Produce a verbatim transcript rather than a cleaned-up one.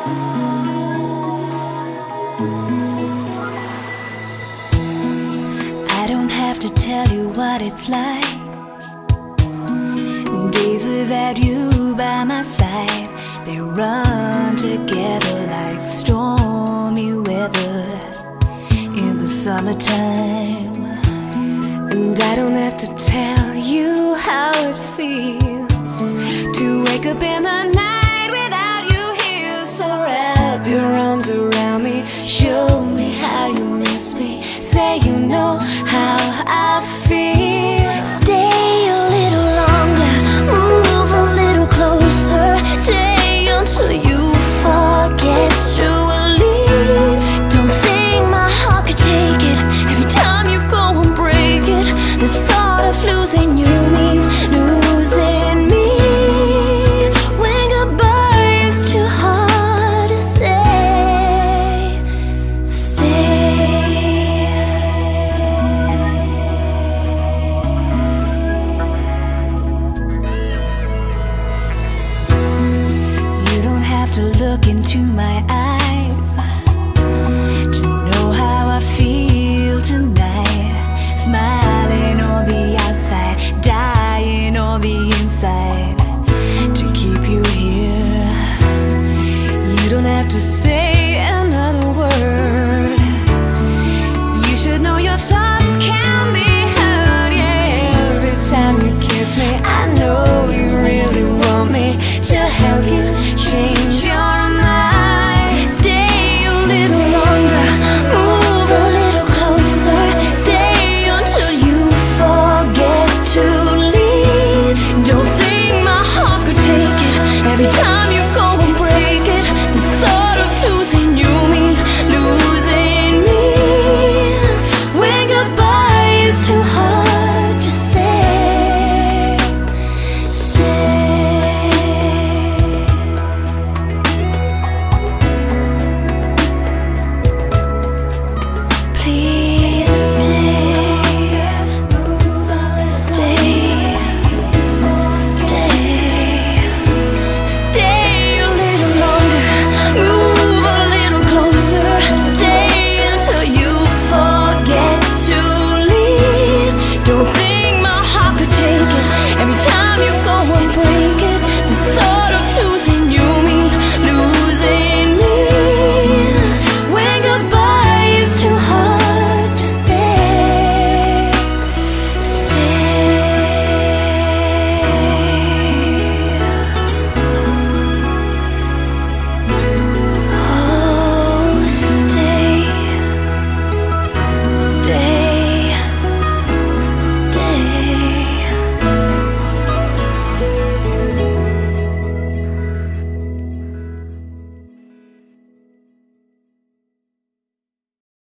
I don't have to tell you what it's like. Days without you by my side, they run together like stormy weather in the summertime. And I don't have to tell you how it feels to wake up in the night without you here. So wrap your arms around me, show me how you miss me, say you know how I feel. Stay a little longer, move a little closer, stay until you forget you will leave. Don't think my heart could take it, every time you go and break it. The thought of losing you means losing me. When goodbye is too hard to say, stay. You don't have to look into my eyes to know how I feel tonight. Smiling on the outside, dying on the inside to keep you here. You don't have to say